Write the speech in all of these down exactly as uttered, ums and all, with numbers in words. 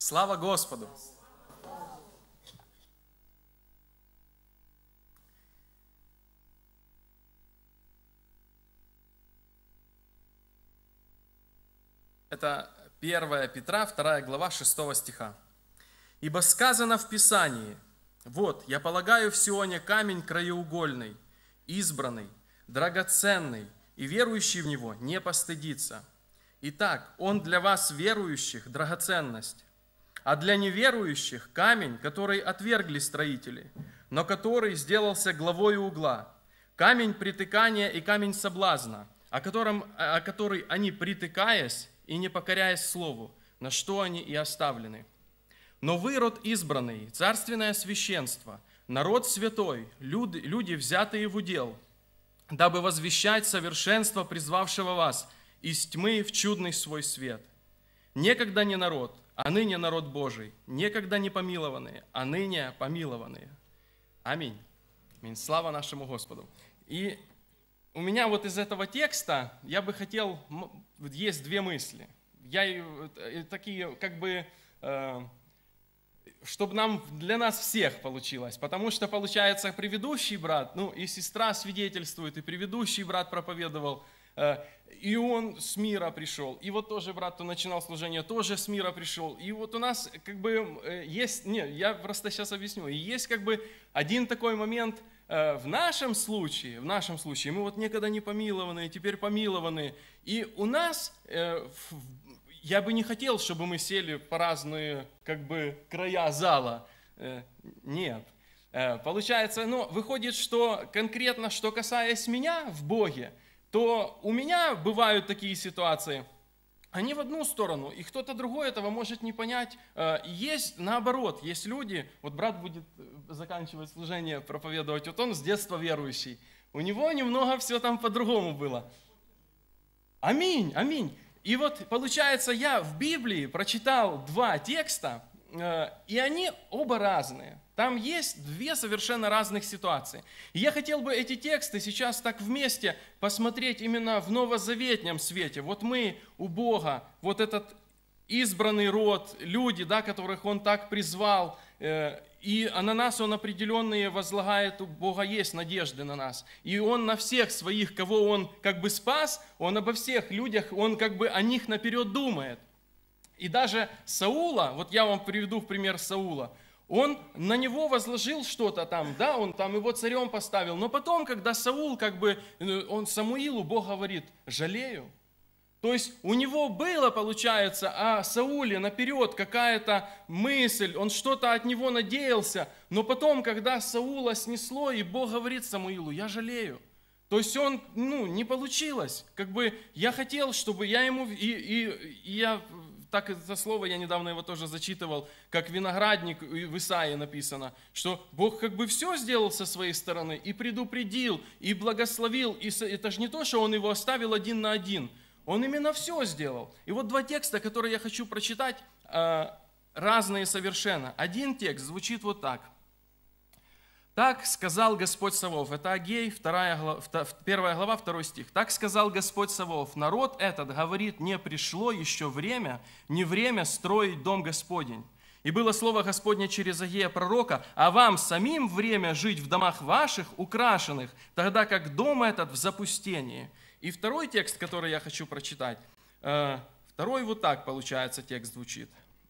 Слава Господу! Это первое Петра, вторая глава, шестого стиха. «Ибо сказано в Писании, вот, я полагаю в Сионе камень краеугольный, избранный, драгоценный, и верующий в него не постыдится. Итак, он для вас, верующих, драгоценность, а для неверующих камень, который отвергли строители, но который сделался главою угла, камень притыкания и камень соблазна, о, котором, о который они, притыкаясь и не покоряясь слову, на что они и оставлены. Но вы, род избранный, царственное священство, народ святой, люди, люди взятые в удел, дабы возвещать совершенство призвавшего вас из тьмы в чудный свой свет. Некогда не народ, а ныне народ Божий, некогда не помилованные, а ныне помилованные». Аминь. Аминь. Слава нашему Господу. И у меня вот из этого текста я бы хотел, есть две мысли. Я такие, как бы, чтобы нам, для нас всех получилось. Потому что, получается, предыдущий брат, ну и сестра свидетельствует, и предыдущий брат проповедовал, и он с мира пришел. И вот тоже брат, кто начинал служение, тоже с мира пришел. И вот у нас как бы есть, не, я просто сейчас объясню, и есть как бы один такой момент в нашем случае, в нашем случае, мы вот некогда не помилованные, теперь помилованные. И у нас, я бы не хотел, чтобы мы сели по разные как бы края зала. Нет. Получается, ну, выходит, что конкретно, что касаясь меня в Боге, то у меня бывают такие ситуации, они в одну сторону, и кто-то другой этого может не понять. Есть наоборот, есть люди, вот брат будет заканчивать служение, проповедовать, вот он с детства верующий, у него немного все там по-другому было. Аминь, аминь. И вот получается, я в Библии прочитал два текста, и они оба разные. Там есть две совершенно разных ситуации. И я хотел бы эти тексты сейчас так вместе посмотреть именно в новозаветнем свете. Вот мы у Бога, вот этот избранный род, люди, да, которых Он так призвал, и на нас Он определенные возлагает, у Бога есть надежды на нас. И Он на всех своих, кого Он как бы спас, Он обо всех людях, Он как бы о них наперед думает. И даже Саула, вот я вам приведу в пример Саула, он на него возложил что-то там, да, он там его царем поставил, но потом, когда Саул, как бы, он Самуилу, Бог говорит, жалею. То есть у него было, получается, о Сауле наперед какая-то мысль, он что-то от него надеялся, но потом, когда Саула снесло, и Бог говорит Самуилу, я жалею. То есть он, ну, не получилось, как бы я хотел, чтобы я ему, и, и, и я... Так это слово, я недавно его тоже зачитывал, как виноградник в Исаии написано, что Бог как бы все сделал со своей стороны, и предупредил, и благословил, и это же не то, что Он его оставил один на один, Он именно все сделал. И вот два текста, которые я хочу прочитать, разные совершенно. Один текст звучит вот так. «Так сказал Господь Саваоф». Это Агей, вторая глава, первая глава, второй стих. «Так сказал Господь Саваоф, народ этот, говорит, не пришло еще время, не время строить дом Господень. И было слово Господне через Агея пророка, а вам самим время жить в домах ваших, украшенных, тогда как дом этот в запустении». И второй текст, который я хочу прочитать, второй вот так, получается, текст звучит.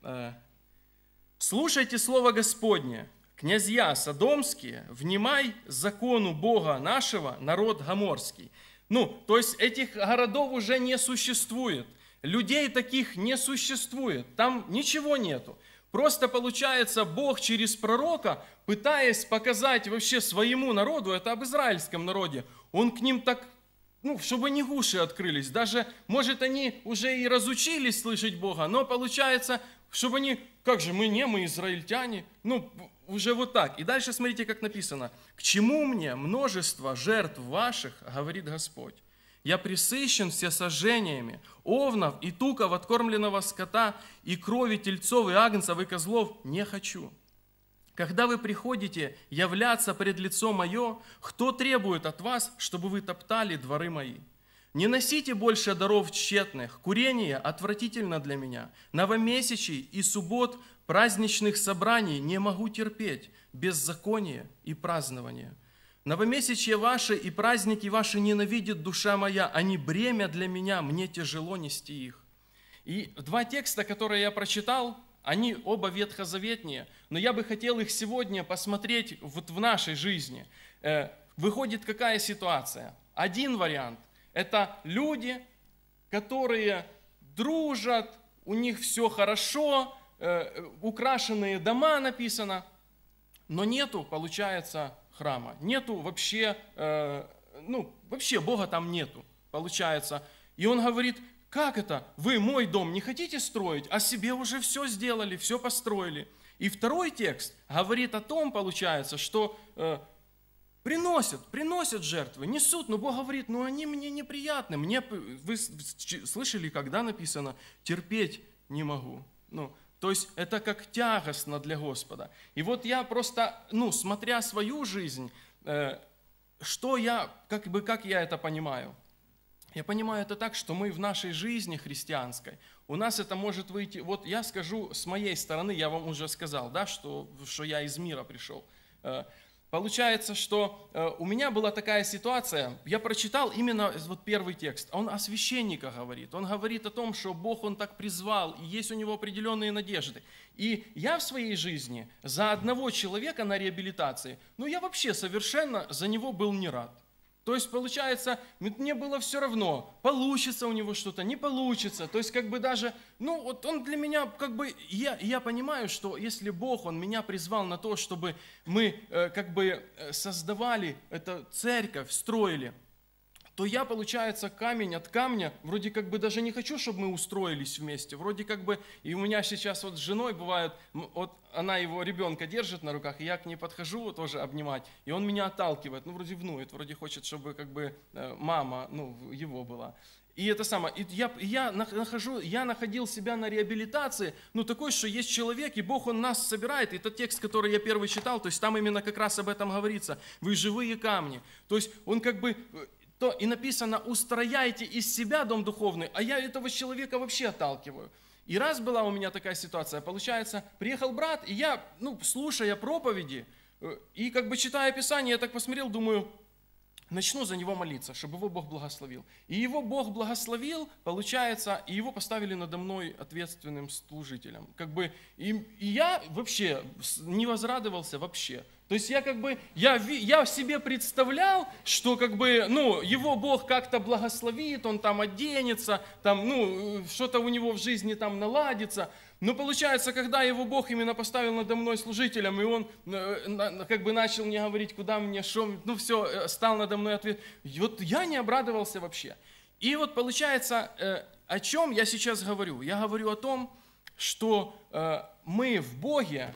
«Слушайте слово Господне, князья содомские, внимай закону Бога нашего, народ гоморский». Ну, то есть этих городов уже не существует, людей таких не существует, там ничего нету. Просто получается, Бог через пророка, пытаясь показать вообще своему народу, это об израильском народе, Он к ним так, ну, чтобы они уши открылись, даже, может, они уже и разучились слышать Бога, но получается, чтобы они, как же, мы не, мы израильтяне, ну, уже вот так. И дальше смотрите, как написано. «К чему мне множество жертв ваших, говорит Господь? Я пресыщен всесожжениями, овнов и туков откормленного скота, и крови тельцов и агнцев и козлов не хочу. Когда вы приходите являться пред лицо мое, кто требует от вас, чтобы вы топтали дворы мои? Не носите больше даров тщетных, курение отвратительно для меня. Новомесячий и суббот праздничных собраний не могу терпеть, беззаконие и празднование. Новомесячье ваши и праздники ваши ненавидит душа моя, они бремя для меня, мне тяжело нести их». И два текста, которые я прочитал, они оба ветхозаветние, но я бы хотел их сегодня посмотреть вот в нашей жизни. Выходит какая ситуация? Один вариант – это люди, которые дружат, у них все хорошо, украшенные дома написано, но нету, получается, храма, нету вообще, ну, вообще Бога там нету, получается. И он говорит: как это? Вы мой дом не хотите строить, а себе уже все сделали, все построили. И второй текст говорит о том, получается, что э, приносят, приносят жертвы, несут, но Бог говорит: ну они мне неприятны. Мне, вы слышали, когда написано «терпеть не могу». Ну, то есть это как тягостно для Господа. И вот я просто, ну, смотря свою жизнь, э, что я, как бы, как я это понимаю? Я понимаю это так, что мы в нашей жизни христианской, у нас это может выйти, вот я скажу с моей стороны, я вам уже сказал, да, что, что я из мира пришел. Получается, что у меня была такая ситуация, я прочитал именно вот первый текст, он о священниках говорит, он говорит о том, что Бог, Он так призвал, и есть у него определенные надежды. И я в своей жизни за одного человека на реабилитации, ну я вообще совершенно за него был не рад. То есть, получается, мне было все равно, получится у него что-то, не получится. То есть, как бы даже, ну, вот он для меня, как бы, я, я понимаю, что если Бог, Он меня призвал на то, чтобы мы, э, как бы, создавали эту церковь, строили, то я, получается, камень от камня, вроде как бы даже не хочу, чтобы мы устроились вместе. Вроде как бы, и у меня сейчас вот с женой бывает, вот она его ребенка держит на руках, и я к ней подхожу тоже обнимать, и он меня отталкивает, ну вроде внует, вроде хочет, чтобы как бы мама, ну, его была. И это самое, и я, я, нахожу, я находил себя на реабилитации, ну такой, что есть человек, и Бог, Он нас собирает. И это текст, который я первый читал, то есть там именно как раз об этом говорится. Вы живые камни. То есть Он как бы... То и написано: устрояйте из себя дом духовный, а я этого человека вообще отталкиваю. И раз была у меня такая ситуация, получается, приехал брат, и я, ну, слушая проповеди, и как бы читая Писание, я так посмотрел, думаю, начну за него молиться, чтобы его Бог благословил. И его Бог благословил, получается, и его поставили надо мной ответственным служителем. Как бы, и, и я вообще не возрадовался вообще. То есть я как бы, я, я себе представлял, что как бы, ну, его Бог как-то благословит, он там оденется, там, ну, что-то у него в жизни там наладится. Но получается, когда его Бог именно поставил надо мной служителем, и он как бы начал мне говорить, куда мне, что, ну все, стал надо мной ответ, и вот я не обрадовался вообще. И вот получается, о чем я сейчас говорю? Я говорю о том, что мы в Боге,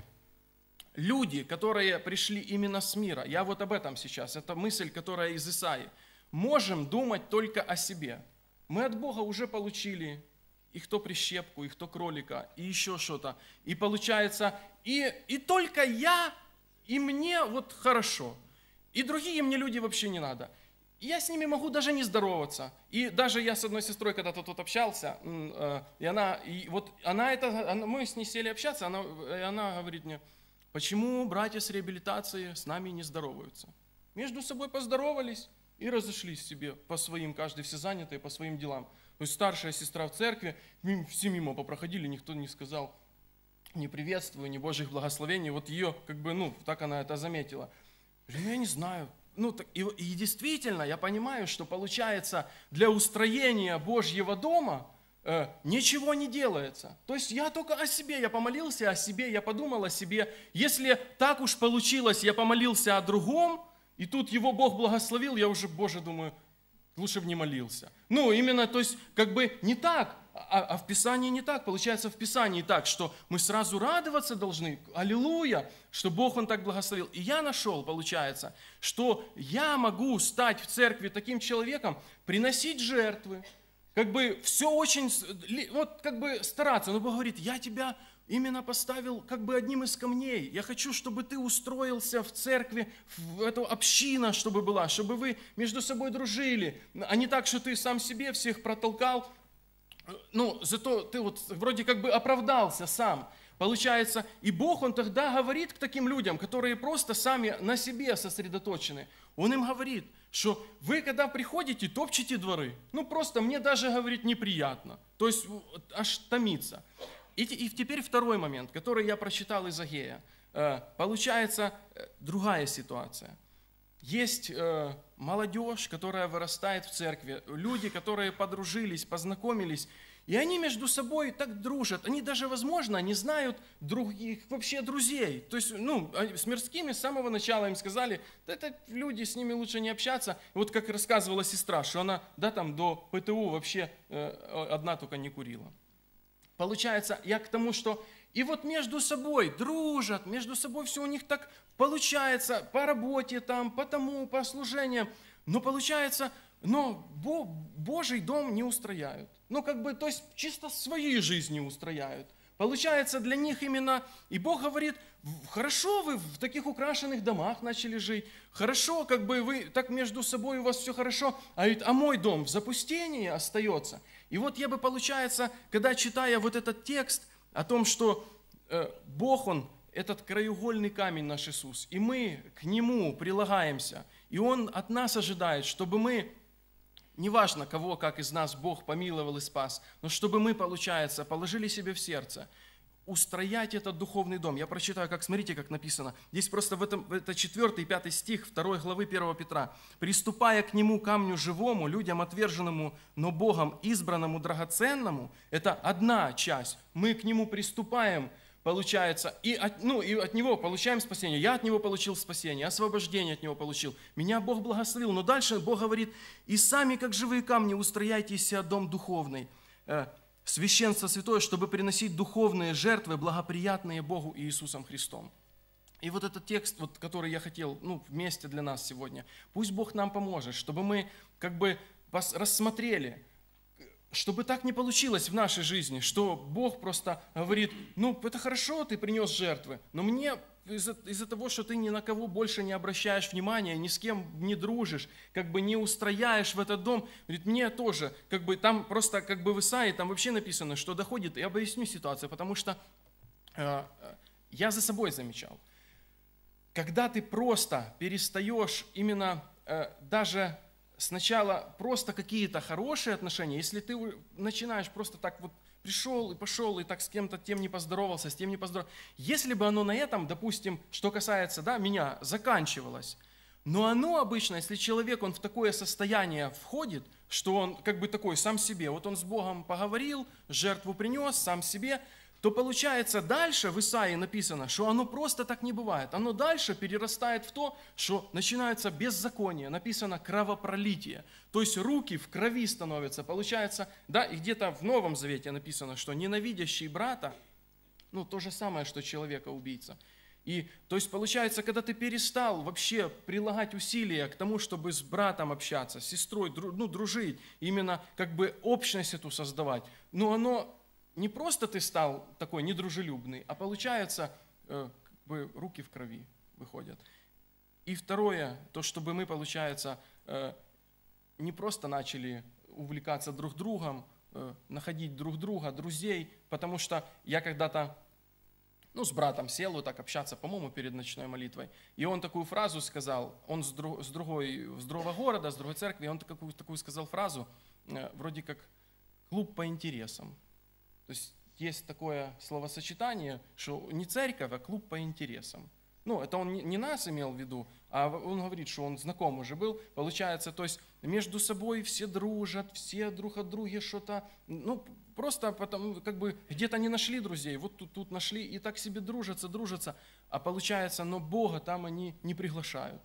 люди, которые пришли именно с мира, я вот об этом сейчас, это мысль, которая из Исаии, можем думать только о себе. Мы от Бога уже получили и кто прищепку, и кто кролика, и еще что-то. И получается, и, и только я, и мне вот хорошо. И другие мне люди вообще не надо. И я с ними могу даже не здороваться. И даже я с одной сестрой когда-то тут общался, и она, и вот она это, она, мы с ней сели общаться, она, и она говорит мне: почему братья с реабилитации с нами не здороваются? Между собой поздоровались и разошлись себе по своим, каждый все занятые, по своим делам. То есть старшая сестра в церкви, все мимо попроходили, никто не сказал ни приветствую, ни Божьих благословений. Вот ее, как бы, ну, так она это заметила. Ну, я не знаю. Ну, так, и, и действительно, я понимаю, что получается, для устроения Божьего дома э, ничего не делается. То есть я только о себе, я помолился о себе, я подумал о себе. Если так уж получилось, я помолился о другом, и тут его Бог благословил, я уже, Боже, думаю, лучше бы не молился. Ну, именно, то есть, как бы не так, а, а в Писании не так. Получается, в Писании так, что мы сразу радоваться должны, аллилуйя, что Бог, Он так благословил. И я нашел, получается, что я могу стать в церкви таким человеком, приносить жертвы, как бы все очень, вот как бы стараться. Но Бог говорит: я тебя именно поставил как бы одним из камней. Я хочу, чтобы ты устроился в церкви, в эту общину, чтобы была, чтобы вы между собой дружили, а не так, что ты сам себе всех протолкал. Ну, зато ты вот вроде как бы оправдался сам. Получается, и Бог, Он тогда говорит к таким людям, которые просто сами на себе сосредоточены. Он им говорит, что вы, когда приходите, топчете дворы. Ну, просто мне даже, говорит, неприятно. То есть, аж томится. И, и теперь второй момент, который я прочитал из Агея. Получается, другая ситуация. Есть э, молодежь, которая вырастает в церкви, люди, которые подружились, познакомились, и они между собой так дружат. Они даже, возможно, не знают других вообще друзей. То есть, ну, с мирскими с самого начала им сказали, да это люди, с ними лучше не общаться. И вот как рассказывала сестра, что она, да, там до ПТУ вообще э, одна только не курила. Получается, я к тому, что и вот между собой дружат, между собой все у них так получается, по работе там, по тому, по служениям. Но получается, но Божий дом не устрояют. Ну как бы, то есть чисто свои жизни устрояют. Получается для них именно, и Бог говорит, хорошо вы в таких украшенных домах начали жить, хорошо, как бы вы так между собой у вас все хорошо, а, ведь, а мой дом в запустении остается. И вот я бы, получается, когда читая вот этот текст, о том, что э, Бог, Он, этот краеугольный камень наш Иисус, и мы к Нему прилагаемся, и Он от нас ожидает, чтобы мы, неважно кого, как из нас Бог помиловал и спас, но чтобы мы, получается, положили себе в сердце, устроять этот духовный дом. Я прочитаю, как, смотрите, как написано. Здесь просто в этом, это четвёртый и пятый стих второй главы первого Петра. «Приступая к нему, камню живому, людям отверженному, но Богом избранному, драгоценному», это одна часть. Мы к нему приступаем, получается, и от, ну, и от него получаем спасение. Я от него получил спасение, освобождение от него получил. Меня Бог благословил. Но дальше Бог говорит, «И сами, как живые камни, устрояйте из себя дом духовный». Священство святое, чтобы приносить духовные жертвы, благоприятные Богу и Иисусом Христом. И вот этот текст, вот, который я хотел ну, вместе для нас сегодня, пусть Бог нам поможет, чтобы мы как бы рассмотрели, чтобы так не получилось в нашей жизни, что Бог просто говорит, ну это хорошо, ты принес жертвы, но мне из-за, из-за того, что ты ни на кого больше не обращаешь внимания, ни с кем не дружишь, как бы не устрояешь в этот дом, говорит, мне тоже, как бы там просто как бы в Исаии, там вообще написано, что доходит, я объясню ситуацию, потому что э, я за собой замечал, когда ты просто перестаешь именно э, даже сначала просто какие-то хорошие отношения, если ты начинаешь просто так вот пришел и пошел, и так с кем-то тем не поздоровался, с тем не поздоровался. Если бы оно на этом, допустим, что касается да, меня, заканчивалось, но оно обычно, если человек, он в такое состояние входит, что он как бы такой сам себе, вот он с Богом поговорил, жертву принес сам себе, то получается дальше в Исаии написано, что оно просто так не бывает. Оно дальше перерастает в то, что начинается беззаконие, написано кровопролитие. То есть руки в крови становятся. Получается, да, и где-то в Новом Завете написано, что ненавидящий брата, ну то же самое, что человека-убийца. И то есть получается, когда ты перестал вообще прилагать усилия к тому, чтобы с братом общаться, с сестрой, ну, дружить, именно как бы общность эту создавать, ну оно... Не просто ты стал такой недружелюбный, а получается, э, как бы руки в крови выходят. И второе, то, чтобы мы, получается, э, не просто начали увлекаться друг другом, э, находить друг друга, друзей, потому что я когда-то, ну, с братом сел вот так общаться, по-моему, перед ночной молитвой, и он такую фразу сказал, он с, друг, с, другой, с другого города, с другой церкви, он такую, такую сказал фразу, э, вроде как «клуб по интересам». То есть есть такое словосочетание, что не церковь, а клуб по интересам. Ну, это он не нас имел в виду, а он говорит, что он знаком уже был. Получается, то есть между собой все дружат, все друг от друга что-то, ну, просто потому, как бы где-то не нашли друзей, вот тут, тут нашли и так себе дружатся, дружатся. А получается, но Бога там они не приглашают.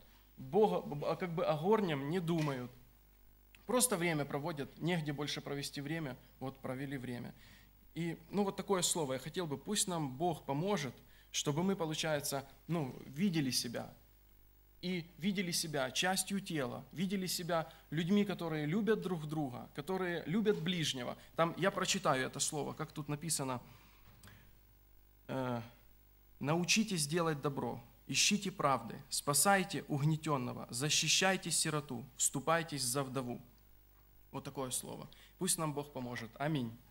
Бога, как бы о горнем не думают. Просто время проводят, негде больше провести время, вот провели время. И, ну, вот такое слово я хотел бы, пусть нам Бог поможет, чтобы мы, получается, ну, видели себя. И видели себя частью тела, видели себя людьми, которые любят друг друга, которые любят ближнего. Там я прочитаю это слово, как тут написано. э, научитесь делать добро, ищите правды, спасайте угнетенного, защищайте сироту, вступайтесь за вдову. Вот такое слово. Пусть нам Бог поможет. Аминь.